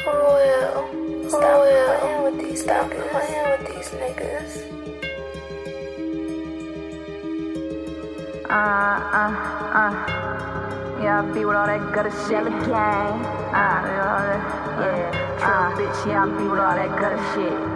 Royal, stop playing with these niggas. Yeah, I be with all that gutter shit. Gang. Trill bitch, yeah, I be with all that gutter shit.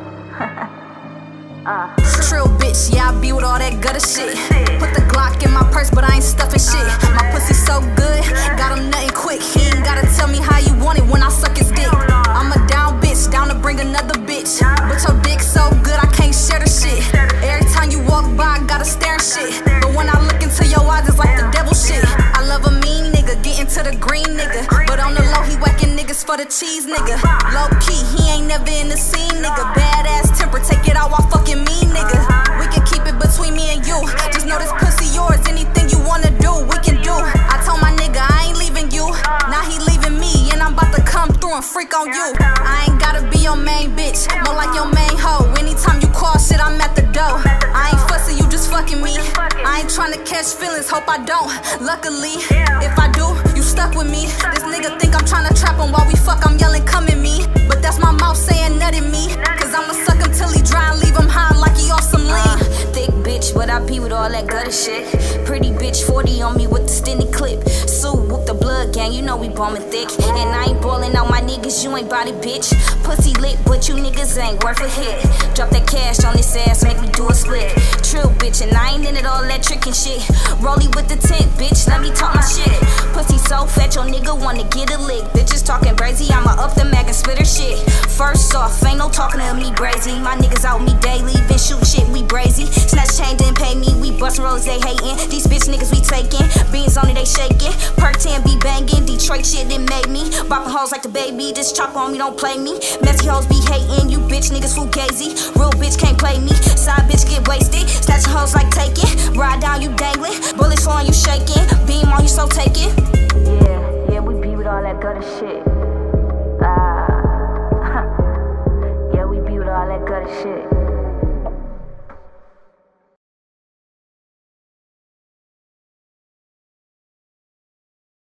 Trill bitch, yeah, I be with all that gutter shit. Put the Glock in my purse, but I ain't stuffing shit. My pussy so good, got him nuttin' quick. He ain't gotta tell me how you want it when I suck his dick. I'm a down bitch, down to bring another bitch. But your dick so good, I can't share the shit. Every time you walk by, I gotta stare and shit. But when I look into your eyes, it's like the devil shit. I love a mean nigga, getting to the green nigga. But on the low, he whacking niggas for the cheese nigga. Low key, he ain't never in the scene nigga. Badass temper, take it out while fucking me nigga. We can keep it between me and you. Just know this pussy yours, anything you wanna do, we can do. I told my nigga I ain't leaving you. Now he leaving me, and I'm about to come through and freak on you. I ain't gotta be your main bitch, more like your main hoe. Anytime you call shit, I'm at the door. I ain't fussing, you just fucking me. I ain't tryna catch feelings, hope I don't. Luckily, if I do, you stuck with me. This nigga think I'm tryna trap him while we fuck, I'm yelling come at me. But that's my mouth saying nut at me. Cause I'ma suck him till he dry and leave him high like he off some lean. Thick bitch, but I be with all that gutter shit. Pretty bitch, 40 on me with the stinny clip. Sue, whoop the blood gang, you know we bombing thick. And I ain't ballin' out my niggas, you ain't body bitch. Pussy lit, but you niggas ain't worth a hit. Drop that cash on this ass, make me do a split. Trill bitch, and I ain't in it all that trickin' shit. Rollie with the tent, bitch, let me talk my shit. Pussy so fat, your nigga wanna get a lick. Bitches talking brazy, I'ma up the mag and split her shit. First off, ain't no talking to me brazy. My niggas out me daily, been shoot shit, we brazy. Snatch chain didn't pay me, we bustin' rolls, they hatin'. These bitch niggas we taking, beans on it, they shaking. Perk 10 be banging, Detroit shit didn't make me. Boppin' hoes like the baby, this chop on me, don't play me. Messy hoes be hating, you bitch niggas fugazi. Real bitch can't play me, side bitch get wasted. Snatchin' hoes like taking, ride down you dangling. Bullets on you shaking, beam on you so taking. Yeah, we be with all that gutter shit.